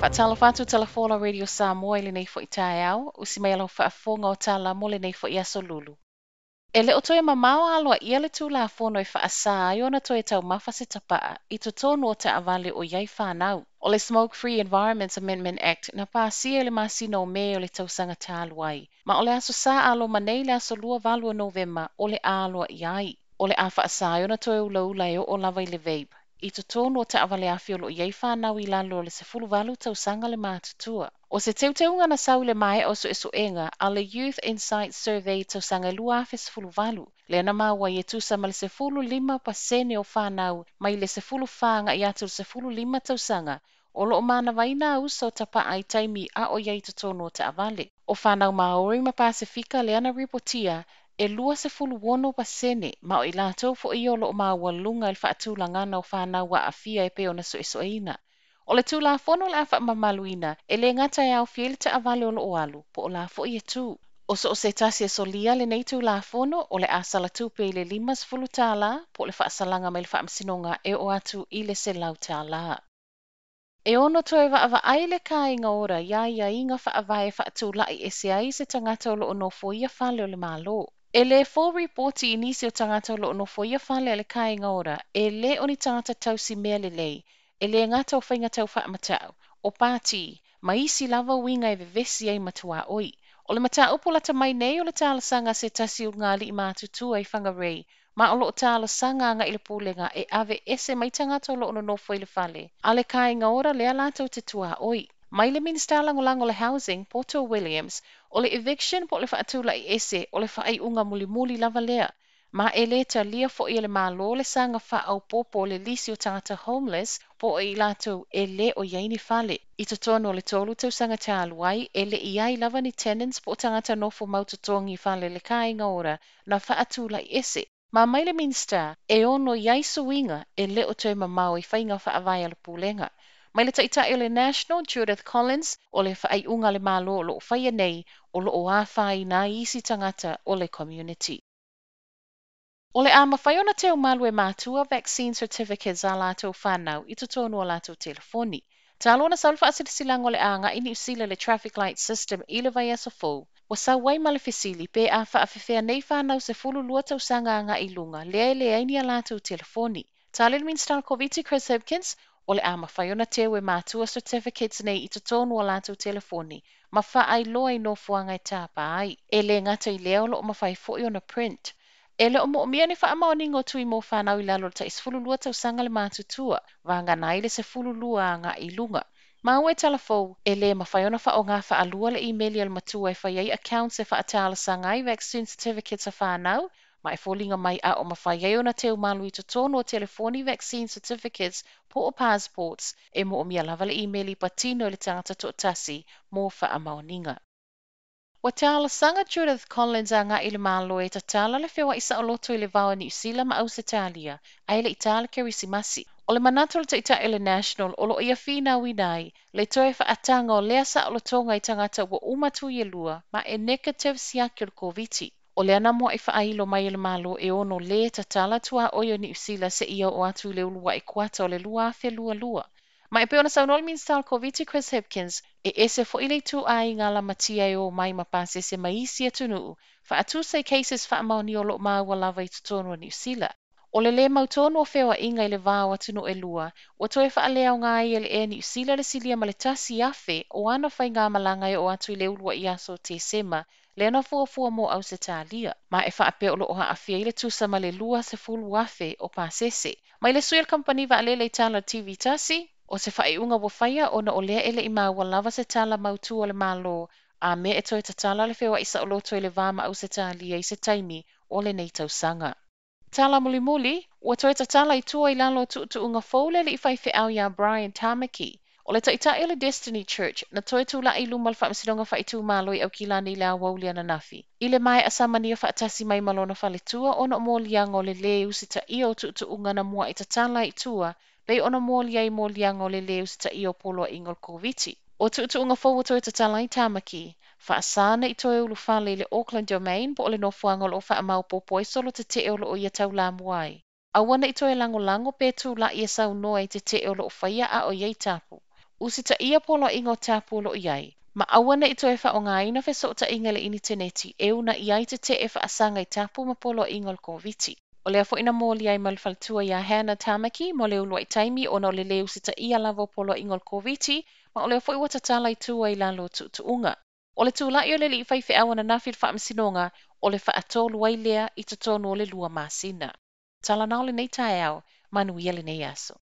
Whaatalofa tulafono Radio Samoa le nei fo i tae au, usi mai alo whaafonga o tala mo le nei fo i aso lulu. E le o toe mamao Aloaia le tulafono e faasa ai ona toe tau mafa se tapaa i totonu o taavale o iai fanau. O le Smoke Free Environments Amendment Act na pāsia le masino o me o le tausanga tāluai. Ma o le aso sa alo manei le aso lua valua Novema o le Aloaia ai. O le a faasa ai ona toe ulaula e o lava i le vape. I totonu o taavale a fiolo iai fanau i lalo le sefulu valu tausanga le mātutua. O se teuteunga na sau le mai o su esuenga a le Youth Insight Survey tausanga lua afe sefulu valu. Le ana maua i tusa ma le sefulu lima pasene o fanau mai le sefulu whanga i atu le sefulu lima tausanga. O lo mana vaina uso tapa ai taimi a o iai totonu o taavale. O fanau Maori ma Pasifika le ana ripotia e lua sefulu wono pasene ma o i lātou fo i o lo maua lunga il whaatulangana o fanau wa afia e peo na so esoeina. O le tulafono le afa mamaluina e le ngata e au fiel taavale o lo alu po o la fo i e tu. O so o se tasi e solia le nei tulafono o le asala tupe i le limas fulu tala po le whaasalanga mai le whaamsinonga e o atu i le se lau tala. E ono toe vaai le Kainga Ora ia inga faavae faatulai e se ai se tangata o lo ono foia fale o le malo. E le full report i nisi o tangata o lo ono foia fale o le Kainga Ora e le oni tangata tausi mea le lei. E le ngata o whainga tau whaamatau, o pāti, ma isi lava winga e vevesi ai matua oi. O le mata upulata mai nei o le Talosaga se tasi o ngali i mātutua i whangarei, ma o lo Talosaga anga i le pūlenga e ave ese mai tangata o lo ono nofo i le fale. A le Kainga Ora lea lātou te tua oi. Mai le Minister lango le Housing, Porto Williams, o le eviction po le whaatula i ese o le whaai unga muli lava lea. Ma e le ta lia fo i le malo le sanga wha au popo le lisi o tangata homeless po i lato e le o iaini fale. I totonu o le tolu tau sanga te aluai e le iai lava ni tenants po tangata nofo mautotongi fale le Kainga Ora na wha atula i ese. Ma mai le minsta e ono iai suinga e le o toe mamau i whainga faavae le pūlenga. Mai le taitai o le National Judith Collins o le whaai unga le malo o lo whaia nei o lo o awhai na isi tangata o le community. O le a Mafai ona te umalu e matua vaccine certificates a lātou whanau i totonu o lātou telefoni. Talo na salfa asitisilango le anga ini usila le traffic light system i le vai aso fou. O sa wai malefisili pe a whaafefea nei whanau se fulu lua tausanga anga i lunga le aini a lātou telefoni. Talo le Minister Koviti Chris Hipkins o le a Mafai ona te ue matua certificates nei i totonu o lātou telefoni. Mafa ai loa i no fuanga i tāpa ai. E le ngata i leo lo o Mafai fo i ona print. E le o mo mia ni whaamaoningo tui mo whanau i lalo ta isfulu lua tau sanga le mātutua, wanga nai le se fulu lua ngā i lunga. Ma ue talafou, e le mawhaiona wha o ngā wha alua le emaili al matua e whaiei accounts e wha atala sanga i vaccine certificates a whanau, ma e fōlinga mai a o mawhaiei ona te umalu i totonu o telefoni vaccine certificates po o passports, e mo o mia lava le emaili patino le tangata tōtasi mo whaamaoninga. Wa Talosaga Judith Collins a ngā i le malo e tatala le feoai saoloto i le vau ni usila ma Ausetalia, ai le itala kerisimasi. O le manato le taita i le National o lo ia fina winai, le toe wha atanga o lea saolotonga i tangata wa umatu i lua, ma e negative siaki o koviti. O le ana moa i whaailo mai le malo e ono le tatala tua oio ni usila se ia o atu le ulua i kuata o le lua fe lua. Ma e peona saunol Minister Koviti Chris Hipkins e ese fo ile tu ai ngā la matia e o mai mapase se maisi atunu fa atu sei cases fa mauni o lo maua lava i tutonu o New Zealand. O le mautonu o fewa inga i le vāo atunu e lua, o toe fa alea o ngā i le e New Zealand le silia ma le tasi afe o ana whai ngā malanga e o atu i le ulua i aso te sema le ana fua mo Ausetalia. Ma e wha ape o lo oha afia i le tusa ma le lua se fulu afe o pasese. Mai le suia company va ale le tala TV tasi, o se whae unga wawhaia o na o lea ele i maua lava se tala mautu o le malo, a me e toi tatala le fewa isa o loto i le vama au se talia i se taimi o le nei tausanga. Tala muli, o toi tatala i tua i lalo tuutuuga foule le i whai feaai a Brian Tamaki. O le taita i le Destiny Church, na toi tu la i luma le whaamisidonga whai tu malo i au kilani i le awaulia na nafi. I le mai asamania whaatasi mai malona whale tua o na molianga o le le usita i o tuutuuga na mua i tatala i tua, lei ona molia i molianga o le leu ta i o polo ingol koviti. O tuutuuga fau o toi tatala i Tamaki, faasana i toi ulu whale i le Auckland Domain po o le nofuanga o wha amau popo i solo te te o lo o ia tau la muai. Awana i toi lango pe tu la i e sau noa i te te o lo whaia a o iei tapu. Usita ia polo ingo tāpolo iai. Ma awana i toe whaongaina fe so ta ingele ini teneti e una iai te e whaasanga i tāpu ma polo ingol konviti. O lea fo ina mōli ai malfaltua ia hana Tamaki mo leo lua i taimi o no le leo usita ia lavo polo ingol konviti ma o lea fo i watatala i tua i lalo tuutuuga. O le tūlai o le li fai awana nafil whaamsinonga o le whaatolu ai lea i totonu o le lua masina. Tala nao le nei tae au, manuia le nei aso.